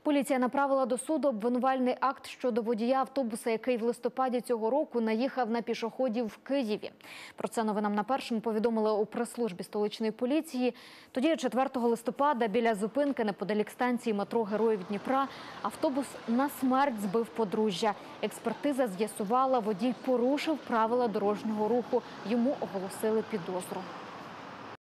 Поліція направила до суду обвинувальний акт щодо водія автобуса, який в листопаді цього року наїхав на пішоходів в Києві. Про це новинам на Першому повідомили у прес-службі столичної поліції. Тоді, 4 листопада, біля зупинки неподалік станції метро Героїв Дніпра, автобус на смерть збив подружжя. Експертиза з'ясувала, водій порушив правила дорожнього руху. Йому оголосили підозру.